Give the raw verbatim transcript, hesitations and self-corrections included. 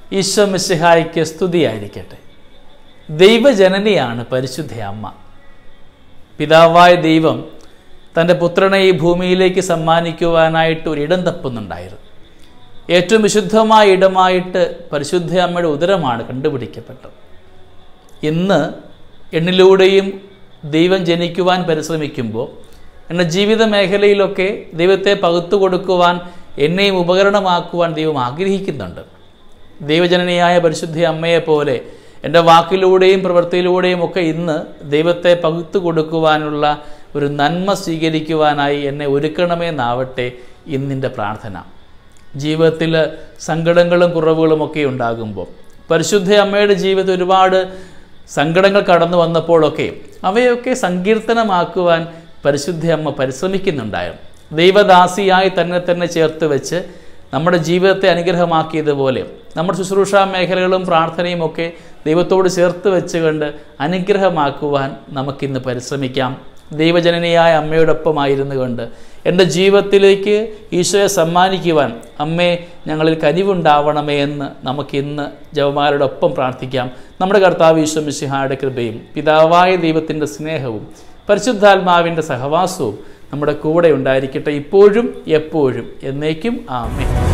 ഈശോ മിശിഹായ്ക്ക് സ്തുതിയായിരിക്കട്ടെ. ദൈവജനനിയാണ് പരിശുദ്ധ അമ്മ. പിതാവായ ദൈവം തൻ്റെ പുത്രനെ ഈ ഭൂമിയിലേക്ക് സമ്മാനിക്കുവാനായിട്ട് ഒരിടം തപ്പുന്നുണ്ടായിരുന്നു. ഏറ്റവും വിശുദ്ധമായ ഇടമായിട്ട് പരിശുദ്ധ അമ്മയുടെ ഉദരമാണ് കണ്ടുപിടിക്കപ്പെട്ടത്. ഇന്ന് എന്നിലൂടെയും ദൈവം ജനിക്കുവാൻ പരിശ്രമിക്കുമ്പോൾ എൻ്റെ ജീവിത മേഖലയിലൊക്കെ ദൈവത്തെ പകുത്തു കൊടുക്കുവാൻ, എന്നെയും ഉപകരണമാക്കുവാൻ ദൈവം ആഗ്രഹിക്കുന്നുണ്ട്. ദൈവജനനിയായ പരിശുദ്ധ അമ്മയെപ്പോലെ എൻ്റെ വാക്കിലൂടെയും പ്രവൃത്തിയിലൂടെയും ഒക്കെ ഇന്ന് ദൈവത്തെ പകുത്തു കൊടുക്കുവാനുള്ള ഒരു നന്മ സ്വീകരിക്കുവാനായി എന്നെ ഒരുക്കണമെന്നാവട്ടെ ഇന്നിൻ്റെ പ്രാർത്ഥന. ജീവിതത്തിൽ സങ്കടങ്ങളും കുറവുകളും ഒക്കെ ഉണ്ടാകുമ്പോൾ, പരിശുദ്ധ അമ്മയുടെ ജീവിതത്തിൽ ഒരുപാട് സങ്കടങ്ങൾ കടന്നു വന്നപ്പോഴൊക്കെ അവയൊക്കെ സങ്കീർത്തനമാക്കുവാൻ പരിശുദ്ധ അമ്മ പരിശ്രമിക്കുന്നുണ്ടായിരുന്നു. ദൈവദാസിയായി തന്നെ തന്നെ ചേർത്ത് വെച്ച് നമ്മുടെ ജീവിതത്തെ അനുഗ്രഹമാക്കിയതുപോലെ നമ്മുടെ ശുശ്രൂഷാ മേഖലകളും പ്രാർത്ഥനയും ഒക്കെ ദൈവത്തോട് ചേർത്ത് വെച്ചുകൊണ്ട് അനുഗ്രഹമാക്കുവാൻ നമുക്കിന്ന് പരിശ്രമിക്കാം. ദൈവജനനിയായ അമ്മയോടൊപ്പമായിരുന്നു കൊണ്ട് എൻ്റെ ജീവിതത്തിലേക്ക് ഈശോയെ സമ്മാനിക്കുവാൻ അമ്മേ ഞങ്ങളിൽ കനിവുണ്ടാവണമേ എന്ന് നമുക്കിന്ന് ജപമാലയോടൊപ്പം പ്രാർത്ഥിക്കാം. നമ്മുടെ കർത്താവ് ഈശോ മിശിഹായുടെ കൃപയും പിതാവായ ദൈവത്തിൻ്റെ സ്നേഹവും പരിശുദ്ധാത്മാവിൻ്റെ സഹവാസവും നമ്മുടെ കൂടെ ഉണ്ടായിരിക്കട്ടെ, ഇപ്പോഴും എപ്പോഴും എന്നേക്കും. ആമേൻ.